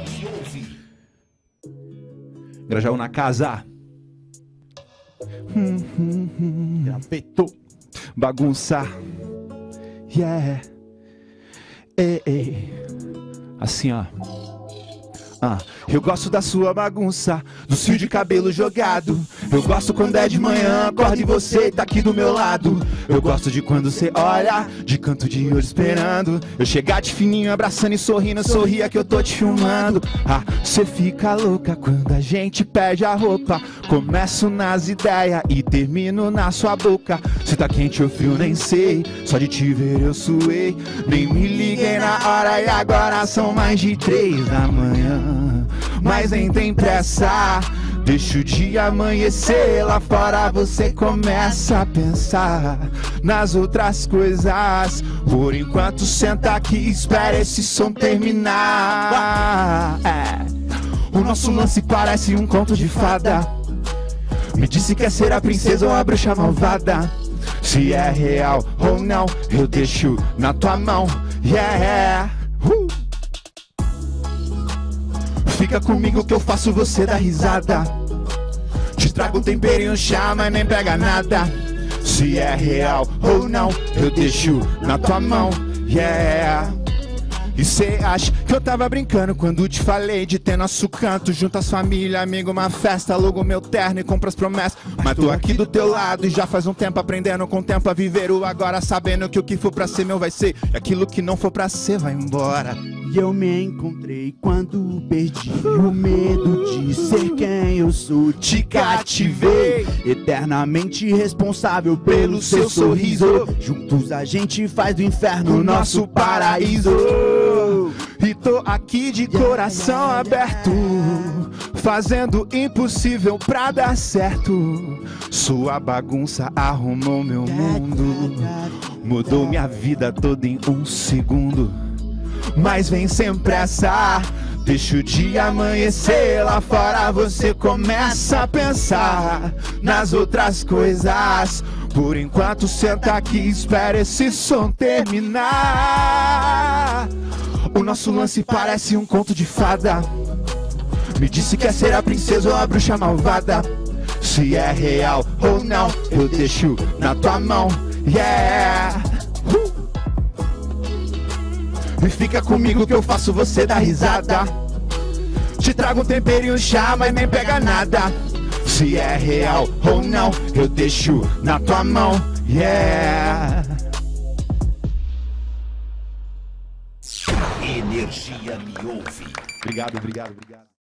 me ouve. Grajaú na casa. Graveto. Bagunça. Yeah. Ei, ei. Assim, ó. Eu gosto da sua bagunça, do fio de cabelo jogado. Eu gosto quando é de manhã, acorda e você tá aqui do meu lado. Eu gosto de quando você olha, de canto de olho esperando. Eu chegar de fininho, abraçando e sorrindo, sorria que eu tô te filmando. Você fica louca quando a gente perde a roupa. Começo nas ideias e termino na sua boca. Se tá quente ou frio nem sei, só de te ver eu suei. Nem me liguei na hora e agora são mais de 3 da manhã. Mas nem tem pressa, deixa o dia amanhecer. Lá fora você começa a pensar nas outras coisas. Por enquanto senta aqui e espera esse som terminar. O nosso lance parece um conto de fada. Me disse que quer ser a princesa ou a bruxa malvada. Se é real ou não, eu deixo na tua mão. Yeah. Fica comigo que eu faço você dar risada. Te trago um temperinho, chá, mas nem pega nada. Se é real ou não, eu deixo na tua mão. Yeah. E cê acha que eu tava brincando quando te falei de ter nosso canto junto às família, amigo, uma festa, alugo meu terno e compro as promessas. Mas tô aqui do teu lado e já faz um tempo aprendendo com o tempo a viver o agora, sabendo que o que for pra ser meu vai ser, e aquilo que não for pra ser vai embora. E eu me encontrei quando perdi o medo de ser quem eu sou. Te cativei, eternamente responsável pelo seu sorriso. Juntos a gente faz do inferno o nosso paraíso. E tô aqui de coração aberto, fazendo o impossível pra dar certo. Sua bagunça arrumou meu mundo, mudou minha vida toda em um segundo. Mas vem sem pressa, deixa o dia amanhecer. Lá fora você começa a pensar nas outras coisas. Por enquanto senta aqui e espera esse som terminar. O nosso lance parece um conto de fada. Me disse que quer ser a princesa ou a bruxa malvada. Se é real ou não, eu deixo na tua mão. Yeah. E fica comigo que eu faço você dar risada. Te trago um temperinho, chá, mas nem pega nada. Se é real ou não, eu deixo na tua mão. Yeah. Energia me ouve. Obrigado, obrigado, obrigado.